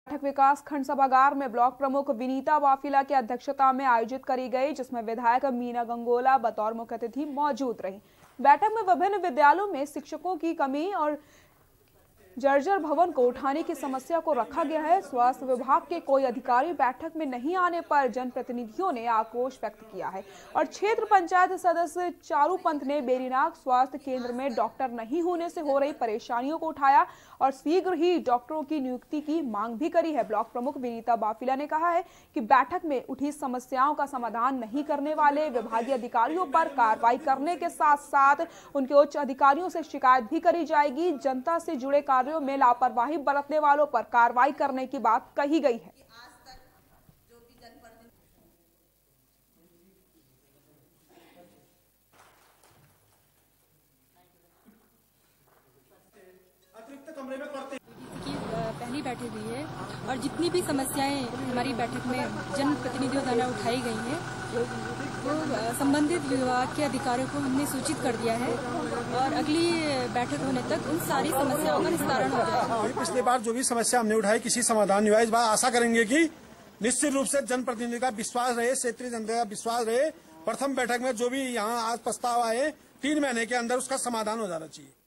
बैठक विकास खंड सभागार में ब्लॉक प्रमुख विनीता वाफिला की अध्यक्षता में आयोजित करी गई, जिसमें विधायक मीना गंगोला बतौर मुख्य अतिथि मौजूद रही। बैठक में विभिन्न विद्यालयों में शिक्षकों की कमी और जर्जर भवन को उठाने की समस्या को रखा गया है। स्वास्थ्य विभाग के कोई अधिकारी बैठक में नहीं आने पर जनप्रतिनिधियों ने आक्रोश व्यक्त किया है और क्षेत्र पंचायत सदस्य चारू पंत ने बेरीनाग स्वास्थ्य केंद्र में डॉक्टर नहीं होने से हो रही परेशानियों को उठाया और शीघ्र ही डॉक्टरों की नियुक्ति की मांग भी करी है। ब्लॉक प्रमुख विनीता वाफिला ने कहा है कि बैठक में उठी समस्याओं का समाधान नहीं करने वाले विभागीय अधिकारियों पर कार्रवाई करने के साथ साथ उनके उच्च अधिकारियों से शिकायत भी करी जाएगी। जनता से जुड़े कार्यों में लापरवाही बरतने वालों पर कार्रवाई करने की बात कही गई है। पहली बैठक हुई है और जितनी भी समस्याएं हमारी बैठक में जनप्रतिनिधियों द्वारा उठाई गई हैं वो संबंधित विभाग के अधिकारियों को हमने सूचित कर दिया है और अगली बैठक होने तक उन सारी समस्याओं का निस्तारण हो जाएगा। पिछली बार जो भी समस्या हमने उठाई किसी समाधान नहीं हुआ, इस बार आशा करेंगे कि निश्चित रूप से जनप्रतिनिधि का विश्वास रहे, क्षेत्रीय जनता का विश्वास रहे। प्रथम बैठक में जो भी यहाँ आज प्रस्ताव आए 3 महीने के अंदर उसका समाधान हो जाना चाहिए।